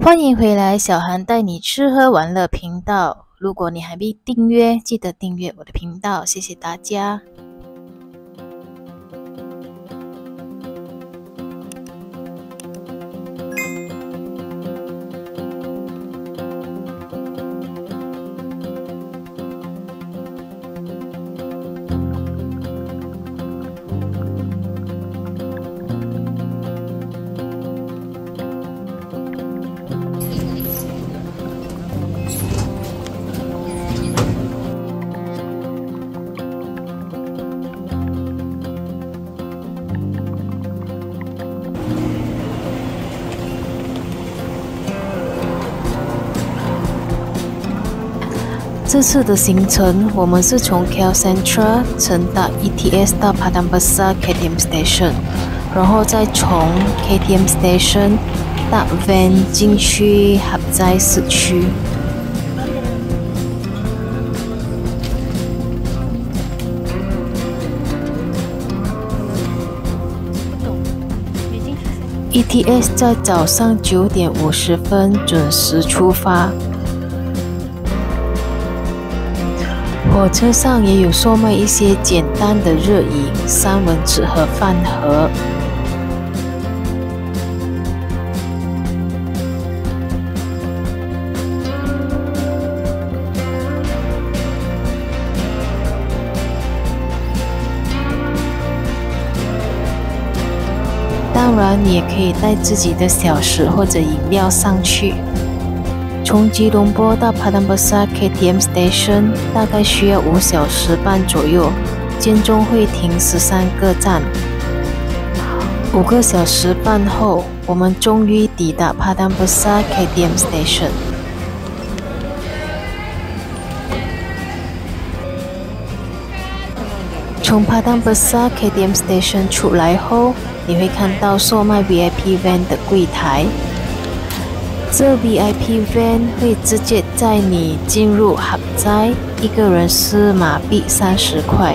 欢迎回来，小韩带你吃喝玩乐频道。如果你还没订阅，记得订阅我的频道，谢谢大家。这次的行程，我们是从 KL Sentral 乘搭 ETS 到 Padang Besar KTM Station， 然后再从 KTM Station 搭 van 进去合斋市区。ETS 在早上9点50分准时出发。火车上也有售卖一些简单的热饮、三文治和饭盒。当然，你也可以带自己的小食或者饮料上去。从吉隆坡到 Padang Besar KTM Station 大概需要5小时半左右，间中会停13个站。5个小时半后，我们终于抵达 Padang Besar KTM Station。从 Padang Besar KTM Station 出来后，你会看到售卖 VIP van 的柜台。这 VIP van 会直接载你进入合斋，一个人是马币30块。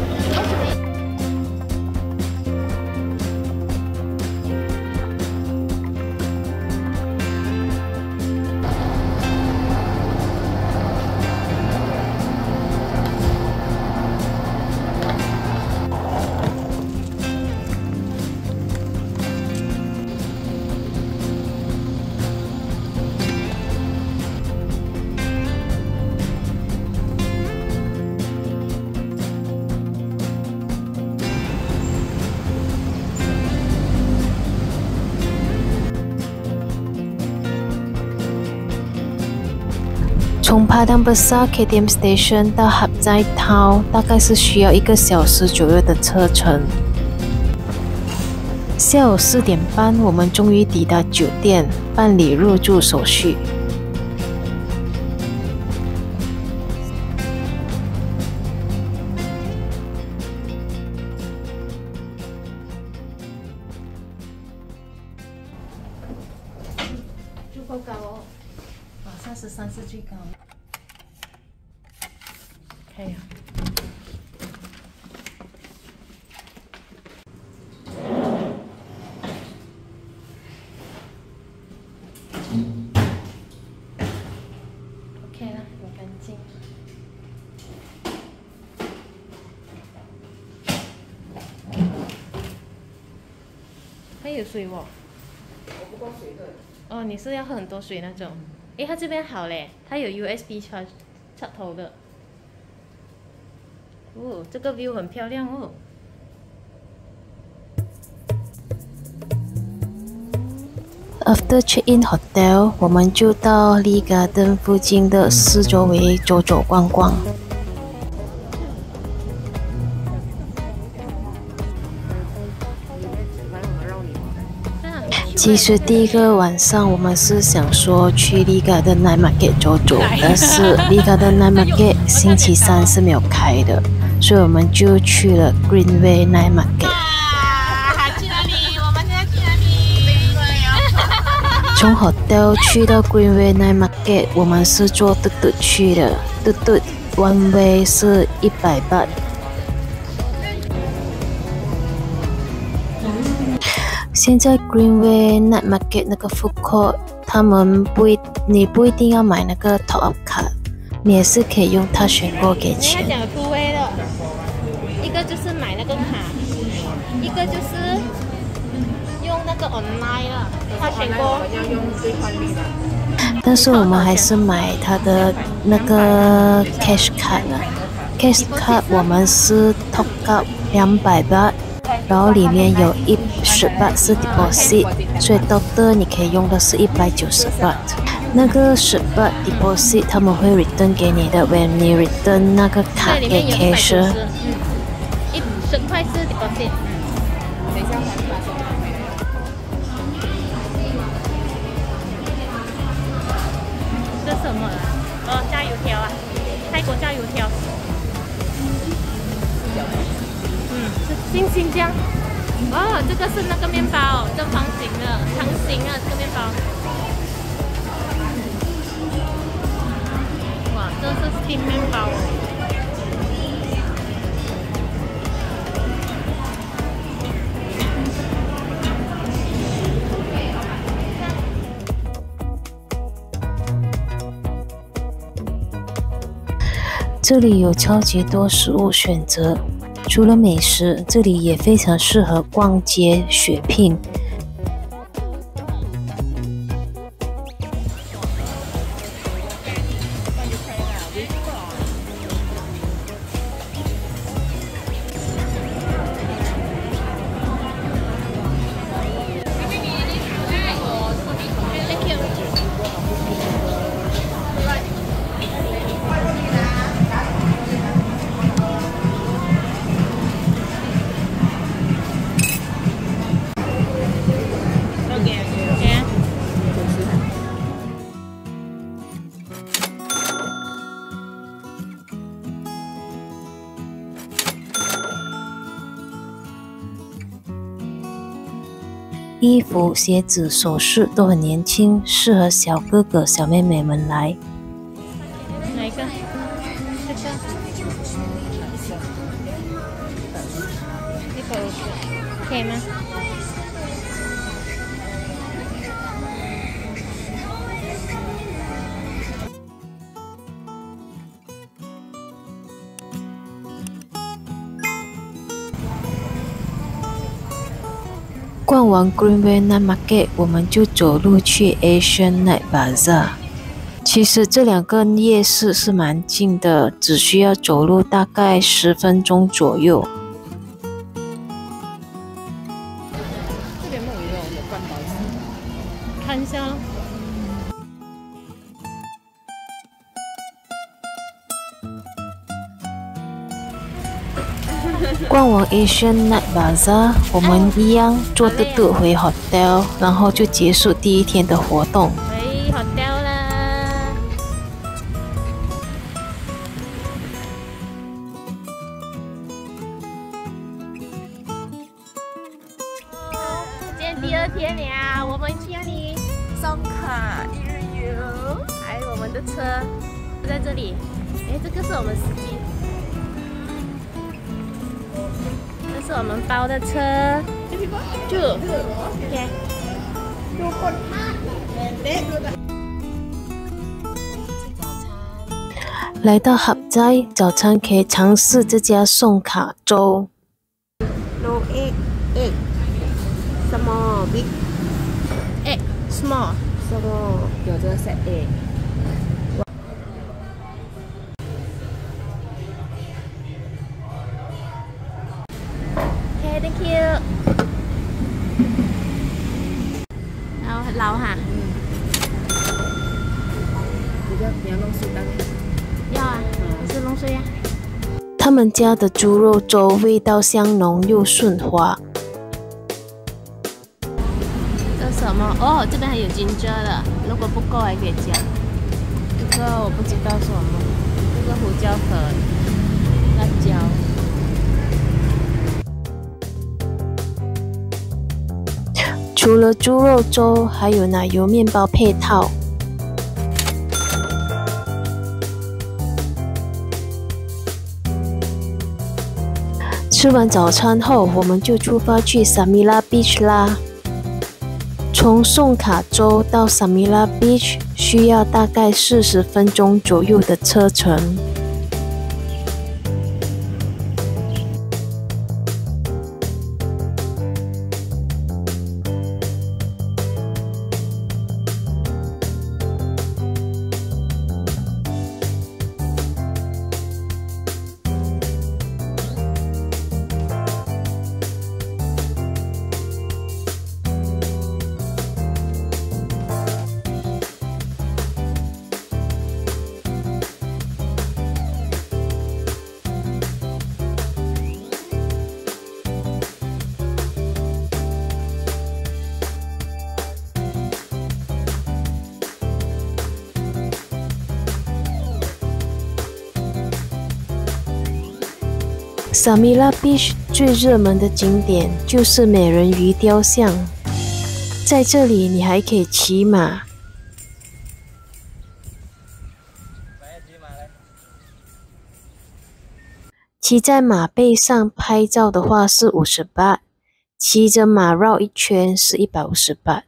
从 Padang Besar KTM Station 到合斋 Town 大概是需要1个小时左右的车程。下午4点半，我们终于抵达酒店，办理入住手续。住够高哦，33是最高。可以啊。OK 了，很干净。还有水哦。 我不够水的。 哦，你是要喝很多水那种？诶，它这边好嘞，它有 USB 插头的。哦，这个 view 很漂亮哦。After check-in hotel， 我们就到Lee Garden 附近的四周围走走逛逛。其实第一个晚上我们是想说去Lee Garden Night Market 走走，但是Lee Garden Night Market 星期3是没有开的，所以我们就去了 Greenway Night Market。 去哪里？我们现在去哪里？ 从 hotel 去到 Greenway Night Market， 我们是坐嘟嘟去的，嘟嘟 one way 是100 baht。现在 Greenway Night Market 那个 food court 你不一定要买那个 top up 卡，你也是可以用它选购给钱。 他讲有2位的，一个就是买那个卡，一个就是用那个 online 的，他选购。 但是我们还是买它的那个 cash card 了。cash card 我们是 top up 200 baht， 然后里面有10 baht 是 deposit， 所以 total 你可以用的是190 baht。那个10 baht deposit 他们会 return 给你的 ，when 你 return 那个卡给 cashier。 10块是 deposit。这是什么啊？哦，加油条啊，泰国加油条。是新疆。哦，这个是那个面包，正方形的、长形的这个面包。哇，这是 steam 面包哦。 这里有超级多食物选择，除了美食，这里也非常适合逛街血拼。衣服、鞋子、首饰都很年轻，适合小哥哥、小妹妹们来。 哪一个？这个。可以吗？ 逛完 Greenway Night Market， 我们就走路去 Asian Night Bazaar。其实这两个夜市是蛮近的，只需要走路大概10分钟左右。 这边有罐头吃，看一下咯。 逛完 Asian Night Bazaar， 我们一样坐嘟嘟回 hotel， 然后就结束第一天的活动。 回 hotel 啦。今天第2天了，我们去哪里？ 送卡一日游。 哎，我们的车就在这里。哎，这个是我们司机。这是我们包的车，就 OK。 来到合斋，早餐可以尝试这家送卡粥。 No egg, egg. Small, big. Egg small. Small. 有这个 set egg. Okay, thank you. 捞哈。 你要弄水蛋？ 要啊，是弄水呀。 他们家的猪肉粥味道香浓又顺滑。 这什么？哦，这边还有ginger的，如果不够还可以加。这个我不知道是什么，这个胡椒粉、辣椒。 除了猪肉粥，还有奶油面包配套。吃完早餐后，我们就出发去 Samila Beach 啦。 从宋卡州到 Samila Beach 需要大概40分钟左右的车程。Samila Beach 最热门的景点就是美人鱼雕像，在这里你还可以骑马。骑在马背上拍照的话是50 baht， 骑着马绕一圈是150 baht。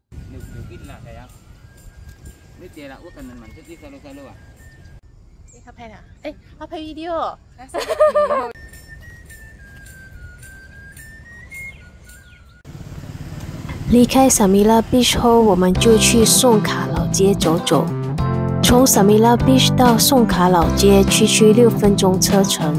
他拍的，哎，他拍 video。 离开 Samila Beach 后，我们就去宋卡老街走走。从 Samila Beach 到宋卡老街区6分钟车程。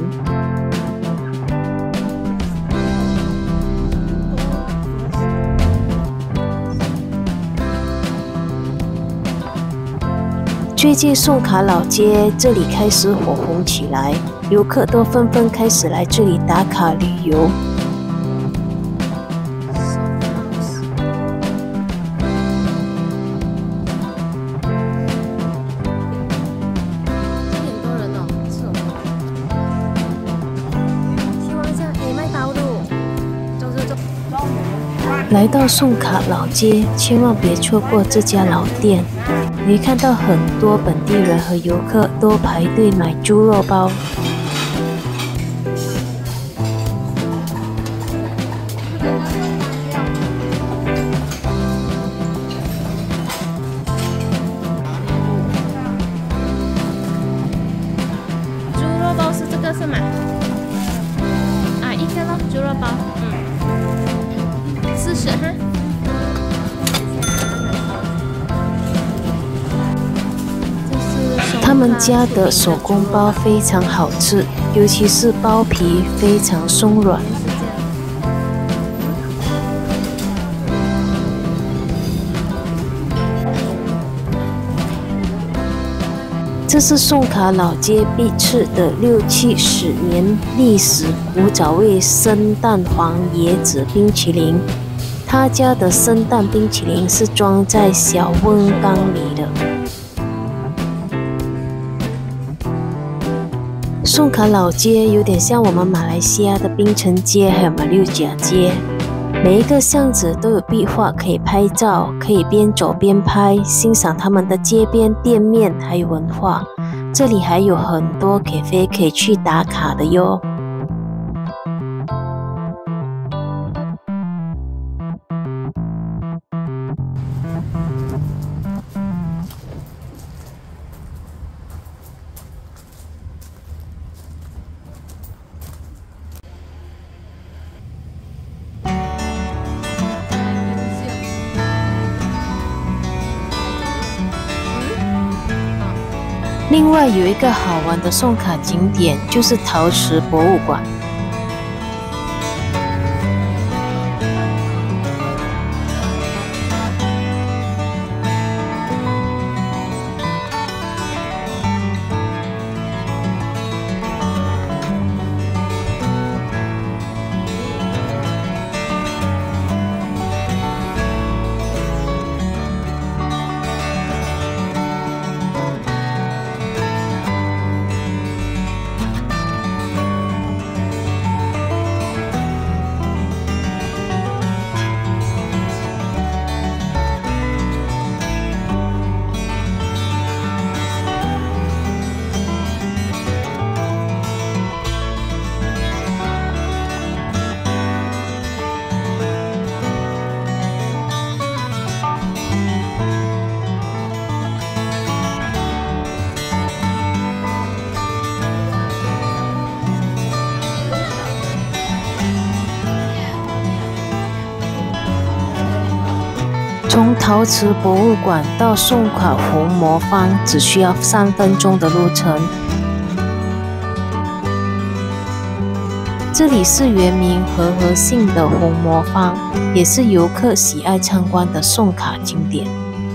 最近宋卡老街这里开始火红起来，游客都纷纷开始来这里打卡旅游。来到宋卡老街，千万别错过这家老店。你看到很多本地人和游客都排队买猪肉包。 猪肉包是这个是吗？啊，一个咯，猪肉包，40哈。 他们家的手工包非常好吃，尤其是包皮非常松软。这是宋卡老街必吃的60-70年历史古早味生蛋黄椰子冰淇淋。他家的生蛋冰淇淋是装在小温缸里的。宋卡老街有点像我们马来西亚的槟城街还有马六甲街，每一个巷子都有壁画可以拍照，可以边走边拍，欣赏他们的街边店面还有文化。这里还有很多cafe可以去打卡的哟。另外有一个好玩的宋卡景点，就是陶瓷博物馆。 陶瓷博物馆到宋卡红磨坊只需要3分钟的路程。这里是原名和合姓的红磨坊，也是游客喜爱参观的宋卡景点。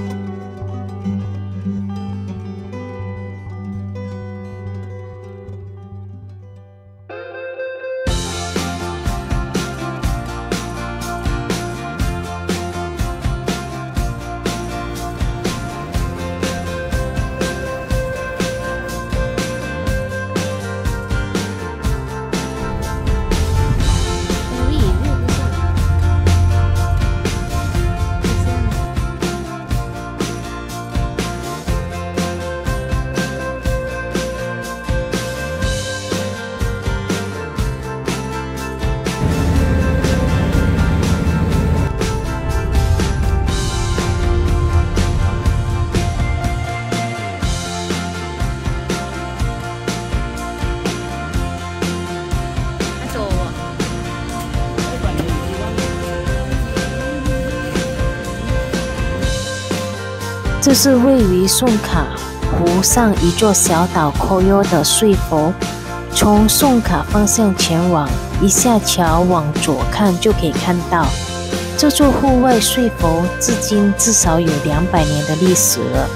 这是位于宋卡湖上一座小岛 Koyo 的睡佛，从宋卡方向前往，一下桥往左看就可以看到。这座户外睡佛至今至少有200年的历史了。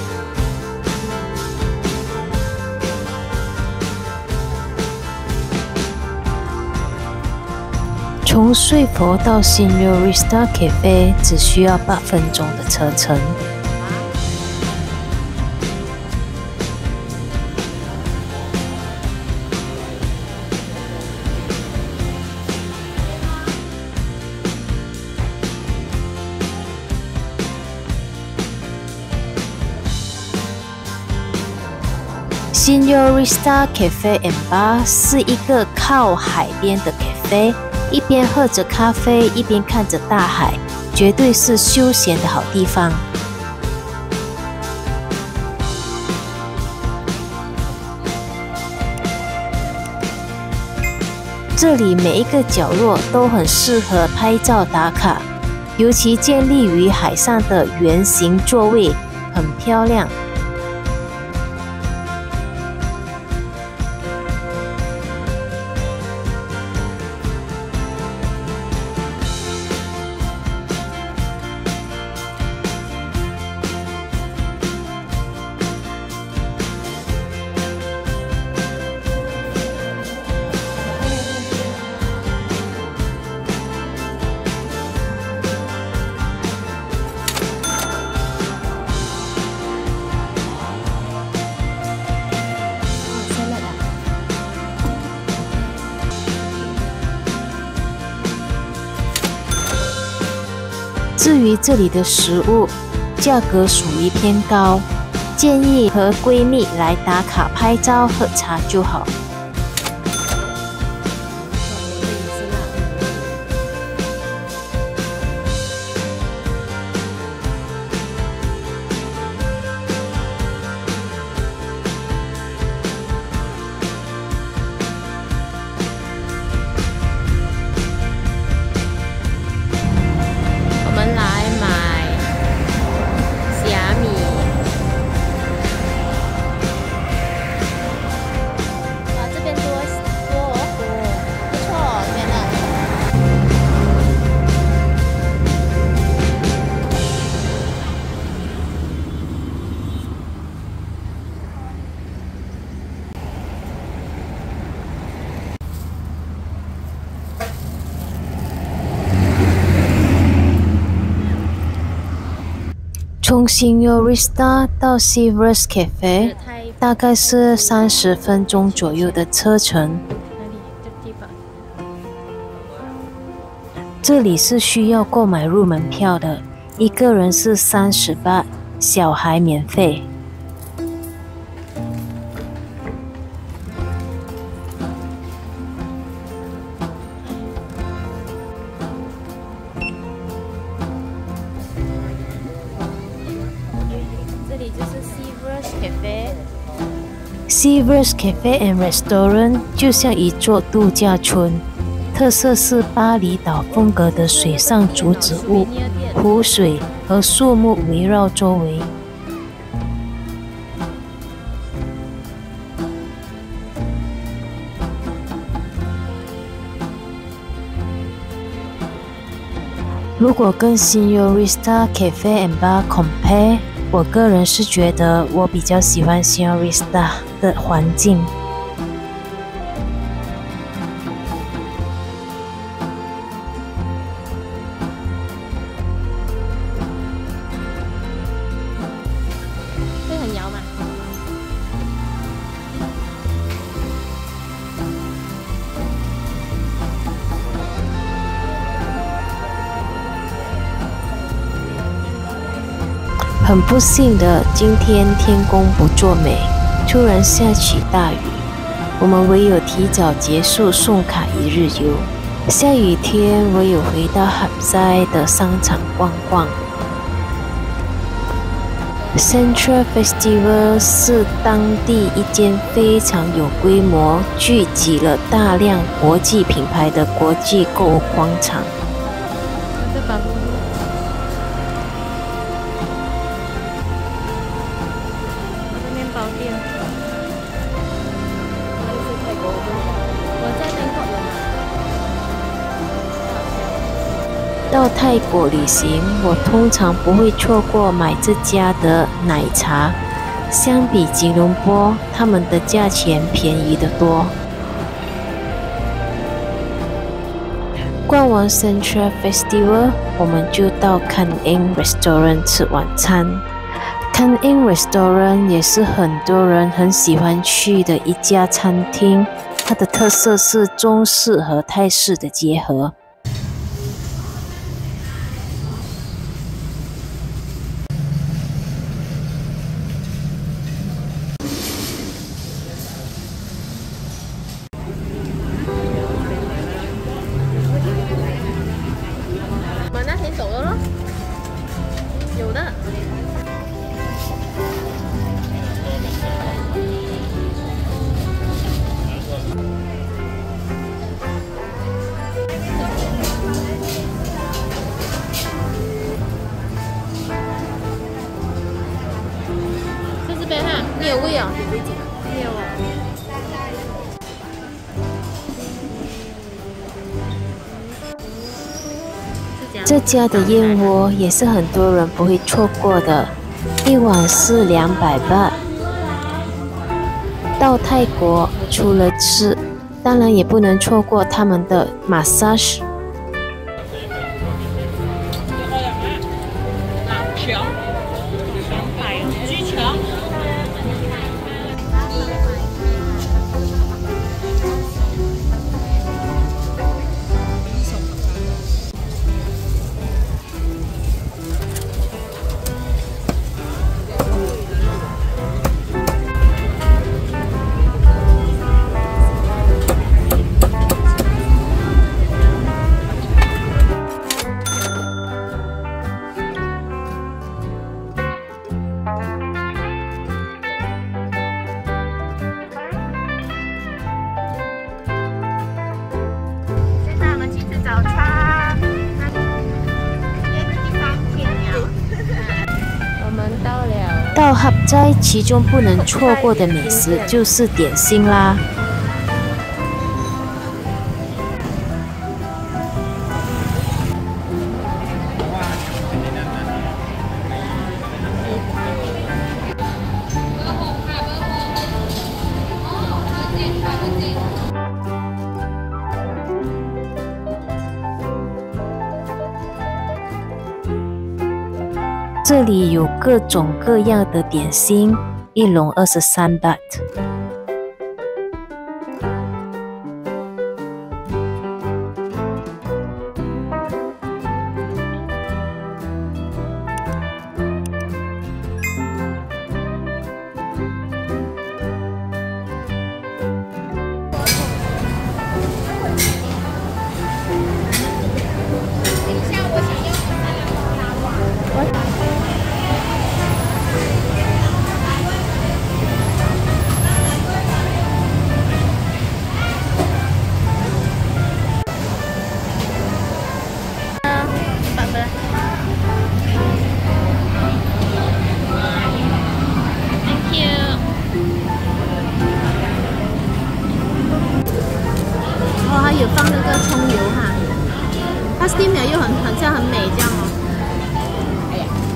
从睡佛到 Signorista Cafe 只需要8分钟的车程。Signorista Cafe and Bar 是一个靠海边的 cafe， 一边喝着咖啡，一边看着大海，绝对是休闲的好地方。这里每一个角落都很适合拍照打卡，尤其建立于海上的圆形座位很漂亮。至于这里的食物，价格属于偏高，建议和闺蜜来打卡拍照喝茶就好。从 Signorista 到 Seavers Cafe 大概是30分钟左右的车程。这里是需要购买入门票的，一个人是30 baht， 小孩免费。Seavers Cafe and Restaurant 就像一座度假村，特色是巴厘岛风格的水上竹子屋， 湖水和树木围绕周围。如果跟 Señorita Cafe and Bar compare， 我个人是觉得我比较喜欢 Señorita 的环境。 会很摇吗？ 很不幸的，今天天公不作美，突然下起大雨，我们唯有提早结束宋卡一日游。下雨天唯有回到合斋的商场逛逛。Central Festival 是当地一间非常有规模、聚集了大量国际品牌的国际购物广场。到泰国旅行，我通常不会错过买这家的奶茶。相比吉隆坡，他们的价钱便宜得多。逛完 Central Festival， 我们就到 Kan Eng Restaurant 吃晚餐。Kan Eng Restaurant 也是很多人很喜欢去的一家餐厅，它的特色是中式和泰式的结合。 我们那天走了咯，有的。在这边哈，你有味啊？没有啊。 这家的燕窝也是很多人不会错过的，一碗是200巴。到泰国除了吃，当然也不能错过他们的 massage。 早餐，别的地方天了。 我们到了。 到合斋，其中不能错过的美食就是点心啦。这里有各种各样的点心，一笼23 baht。 那个葱油哈，它 steam 了又很像很美这样哦。哎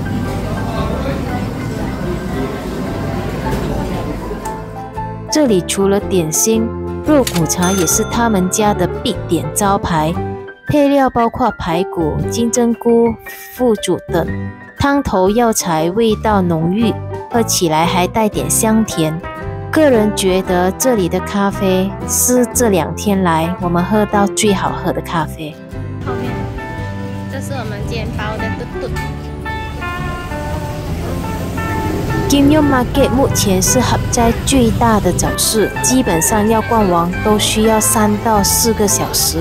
呀， 这里除了点心，肉骨茶也是他们家的必点招牌。配料包括排骨、金针菇、腐竹等，汤头药材味道浓郁，喝起来还带点香甜。个人觉得这里的咖啡是这2天来我们喝到最好喝的咖啡。 后面这是我们今天包的嘟嘟。 Kim Yong Market 目前是合斋最大的早市，基本上要逛完都需要3到4个小时。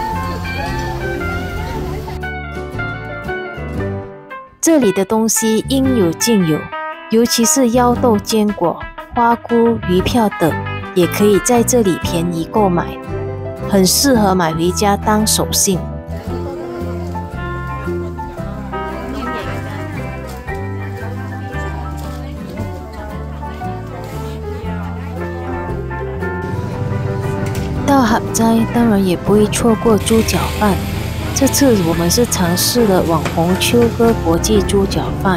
这里的东西应有尽有，尤其是腰豆坚果、花菇、鱼票等，也可以在这里便宜购买，很适合买回家当手信。到合斋当然也不会错过猪脚饭。这次我们是尝试了网红秋哥国际猪脚饭。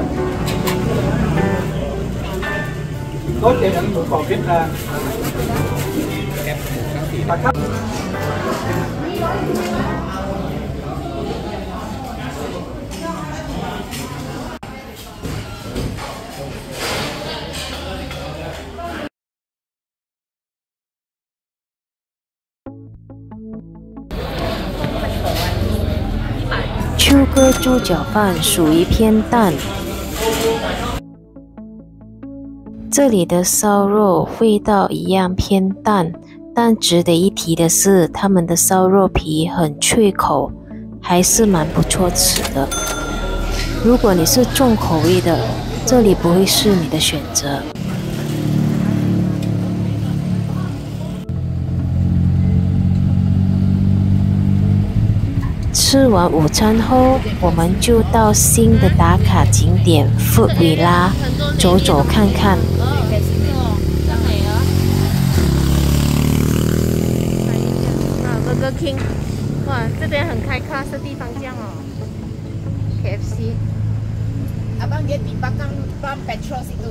秋哥猪脚饭属于偏淡，这里的烧肉味道一样偏淡，但值得一提的是，他们的烧肉皮很脆口，还是蛮不错吃的。如果你是重口味的，这里不会是你的选择。吃完午餐后，我们就到新的打卡景点 Food Villa 走走看看。 Burger King， 哇，这边很开咖的地方这样哦。KFC。 Abang dia di belakang pam petrol situ.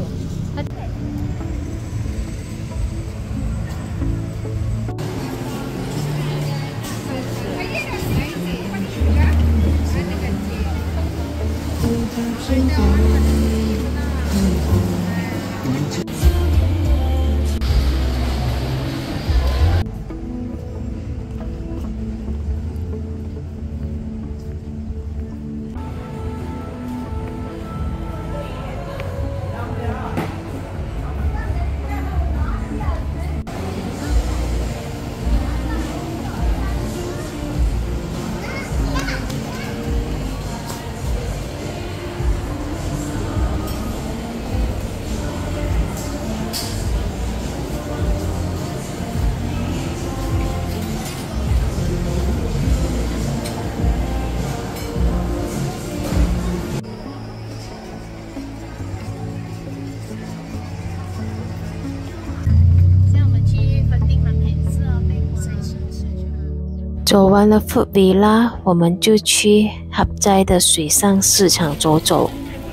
走完了 Food Villa， 我们就去合斋的水上市场走走。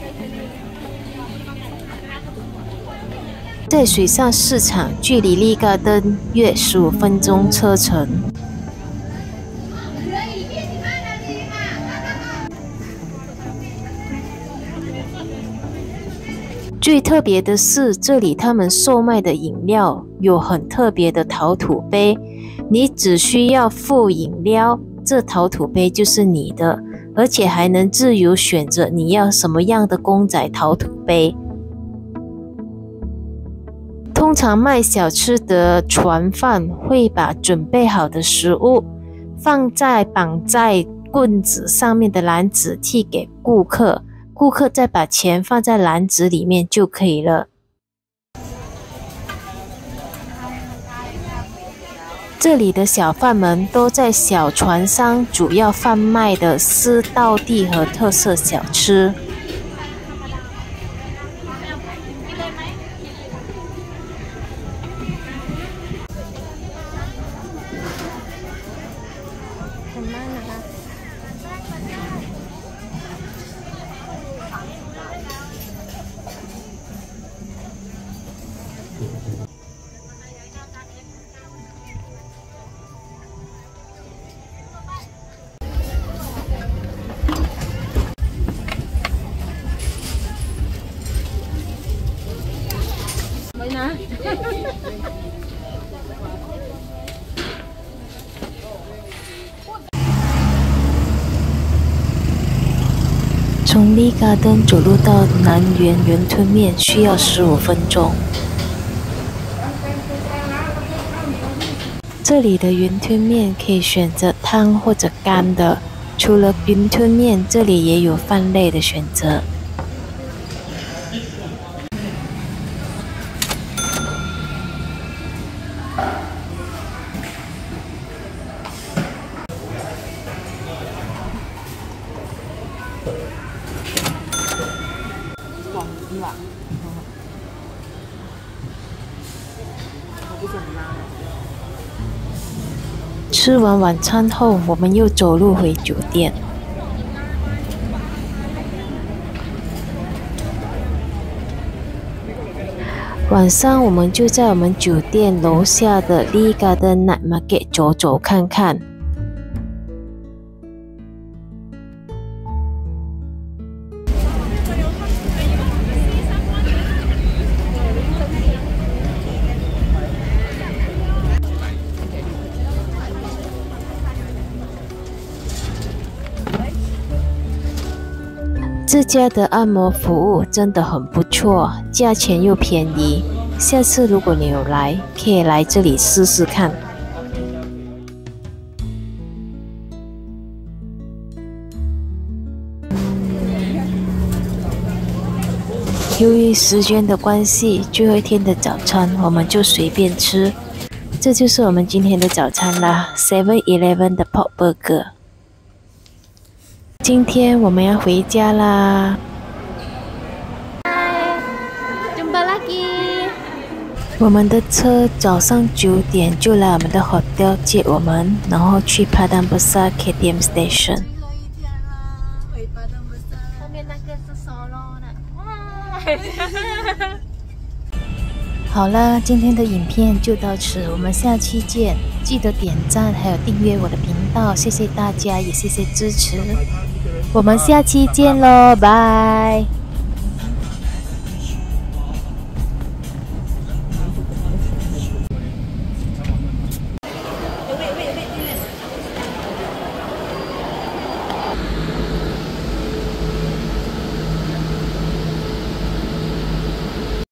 在水上市场距离Lee Garden约15分钟车程。最特别的是，这里他们售卖的饮料有很特别的陶土杯，你只需要付饮料，这陶土杯就是你的，而且还能自由选择你要什么样的公仔陶土杯。通常卖小吃的船贩会把准备好的食物放在绑在棍子上面的篮子递给顾客，顾客再把钱放在篮子里面就可以了。这里的小贩们都在小船上主要贩卖的是道地和特色小吃。 从Lee Garden走路到南园圆吞面需要15分钟。这里的圆吞面可以选择汤或者干的，除了圆吞面，这里也有饭类的选择。吃完晚餐后，我们又走路回酒店。晚上我们就在我们酒店楼下的Lee Garden Night Market走走看看。这家的按摩服务真的很不错，价钱又便宜。下次如果你有来，可以来这里试试看。由于时间的关系，最后一天的早餐我们就随便吃。这就是我们今天的早餐啦 ，7-Eleven 的 Pork Burger。今天我们要回家啦。 Jumpa lagi。 我们的车早上9点就来我们的 hotel 接我们，然后去 Padang Besar KTM Station。 后面那个是 Solo 的。 好啦，今天的影片就到此，我们下期见！记得点赞还有订阅我的频道，谢谢大家，也谢谢支持。我们下期见喽，拜。